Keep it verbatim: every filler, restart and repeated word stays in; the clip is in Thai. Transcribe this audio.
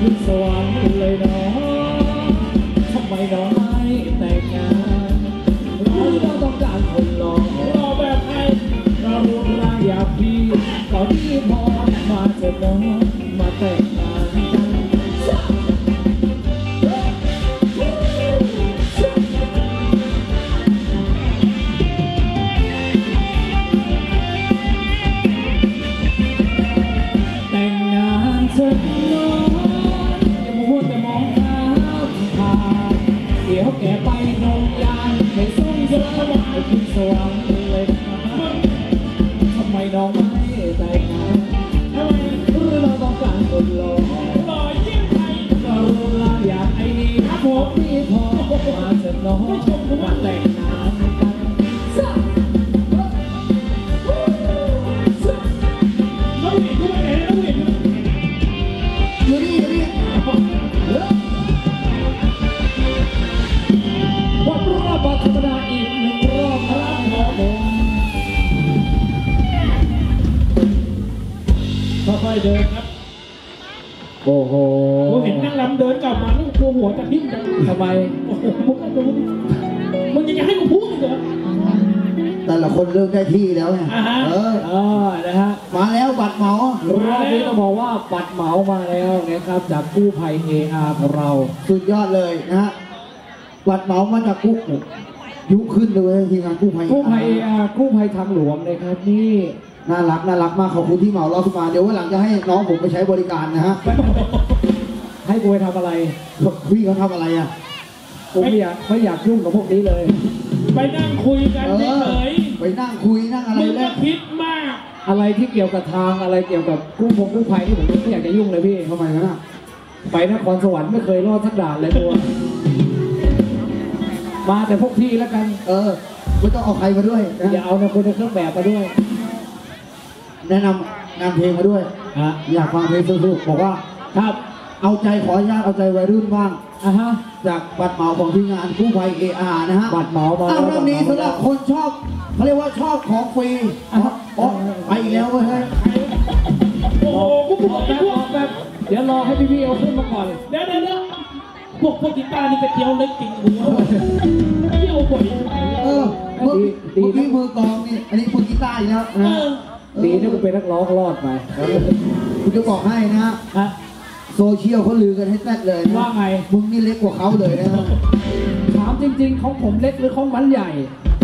ขึ้นสวรรค์เลยน้องทำไมน้องไม่แต่งงานเราต้องการคนหล่อรอแบบไอ้เรารูปร่างอย่างพี่ตอนนี้พอมาเจอน้องมาแต่งงานกันแต่งงานเถอะน้องอย่ามัวแต่มองข้ามผ่านเดี๋ยวแกไปนงยานให้ส่งเสริมให้ขึ้นสวรรค์เลยทำไมน้องไม่แต่งงานทำไมเราต้องการคนหล่อหล่อเยี่ยมไทยเราลาอยากไอ้นี่ครับผมพี่พอมาเถอะน้องมาแต่งงานกันน้องหญิงกูไปไหนน้องหญิงอยู่นี่อยู่นี่วันรอบบัตรธรรมดาอีกหนึ่งรอบครับหมอผมค่อยๆเดินครับโอ้โหผมเห็นนั่งลำเดินกลับมาแล้วกลัวหัวจะทิ่มจังทำไมโอ้โหมึงก็ดูมึงยังจะให้กูพูดอีกเหรอแต่ละคนเลือกได้ที่แล้วไงเออเออนะฮะมาแล้วบัตรเหมารอบนี้ต้องบอกว่าบัตรเหมามาแล้วนะครับจากกู้ภัย เอ อาร์ ของเราสุดยอดเลยนะฮะบัตรเหมามาจากกุ๊กยุขึ้นเลยทีมงานกู้ภัยกู้ภัย เอ อาร์ กู้ภัยทางหลวงนะครับนี่น่ารักน่ารักมากขอบคุณที่เหมาเราขึ้นมาเดี๋ยววันหลังจะให้น้องผมไปใช้บริการนะฮะให้กูไปทำอะไรพี่เขาทำอะไรอ่ะผมไม่อยากไม่อยากยุ่งกับพวกนี้เลยไปนั่งคุยกันเฉยไปนั่งคุยนั่งอะไรแล้วคิดมากอะไรที่เกี่ยวกับทางอะไรเกี่ยวกับกู้พงกู้ภัยที่ผมไม่อยากจะยุ่งเลยพี่ทำไมนะไปนครสวรรค์ไม่เคยรอดสักด่านเลยตัวมาแต่พวกพี่แล้วกันเออไม่ต้องเอาใครมาด้วยอย่าเอาในคนในเครื่องแบบมาด้วยแนะนำงานเพลงมาด้วยฮะอยากฟังเพลงสนุกบอกว่าครับเอาใจขออนุญาตเอาใจวัยรุ่นบ้างอ่ะฮะจากบัตรเหมาของที่งานกู้ภัย เอ อาร์ นะฮะบัตรเหมามาแล้วรอบนี้สำหรับคนชอบเขาเรียกว่าชอบของฟรีอ๋อไปอีกแล้วเว้ยโอ้โหกูบอกแบบแบบเดี๋ยวรอให้พี่ๆเอาขึ้นมาก่อนเดี๋ยวเดี๋ยวพวกพวกกีตาร์นี่กระเจียวเล็กจริงหัวเที่ยวบ่อยเออเมื่อกี้มือกองนี่อันนี้มือกีตาร์อีกแล้วนะดีที่กูเป็นนักร้องรอดไปกูจะบอกให้นะฮะโซเชียลเขาลือกันให้แซ่ดเลยว่าไงมึงนี่เล็กกว่าเขาเลยนะถามจริงๆของผมเล็กหรือของมันใหญ่